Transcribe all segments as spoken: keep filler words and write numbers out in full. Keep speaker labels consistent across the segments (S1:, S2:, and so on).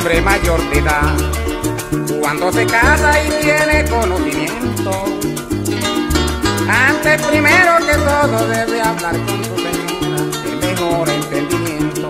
S1: hombre mayor de edad, cuando se casa y tiene conocimiento, antes primero que todo debe hablar con su señora de mejor entendimiento.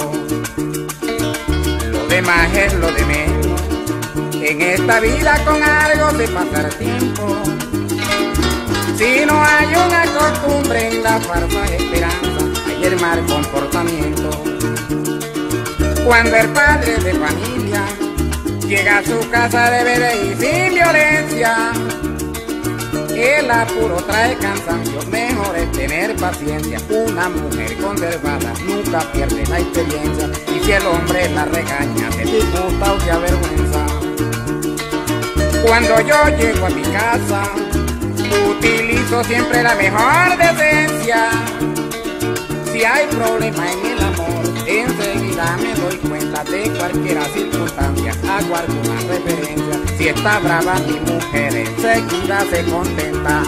S1: Lo demás es lo de menos, en esta vida con algo de pasar tiempo. Si no hay una costumbre en la falsa esperanza, hay el mal comportamiento. Cuando el padre de familia llega a su casa debe de ir sin violencia. El apuro trae cansancio, mejor es tener paciencia. Una mujer conservada nunca pierde la experiencia, y si el hombre la regaña, se disgusta o se avergüenza. Cuando yo llego a mi casa, utilizo siempre la mejor decencia. Si hay problema en el amor, enseguida me doy cuenta de cualquier circunstancia. Hago alguna referencia. Si está brava mi mujer, enseguida se contenta.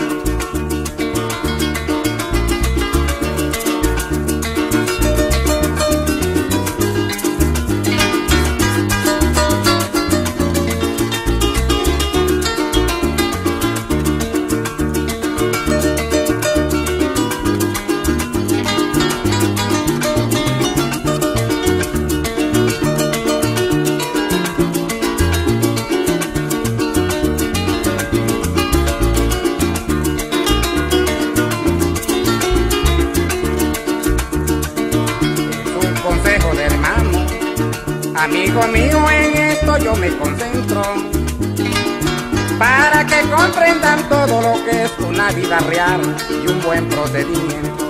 S1: Amigo mío, en esto yo me concentro, para que comprendan todo lo que es una vida real y un buen procedimiento.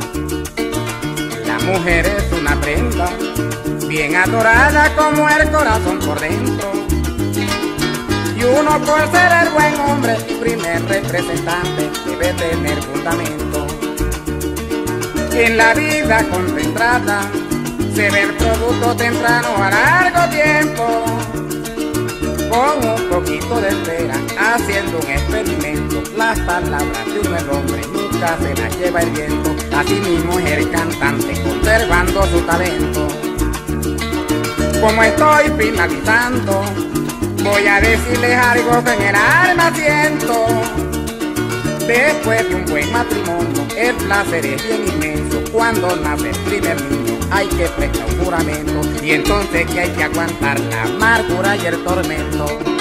S1: La mujer es una prenda, bien adorada como el corazón por dentro, y uno por ser el buen hombre y primer representante debe tener fundamento. En la vida concentrada se ve el producto temprano a largo tiempo, con un poquito de espera, haciendo un experimento. Las palabras de un buen hombre nunca se las lleva el viento. Así mismo es el cantante conservando su talento. Como estoy finalizando, voy a decirles algo que en el alma siento. Después de un buen matrimonio, el placer es bien inmenso. Cuando nace el primer niño, hay que prestar un juramento, y entonces que hay que aguantar la amargura y el tormento.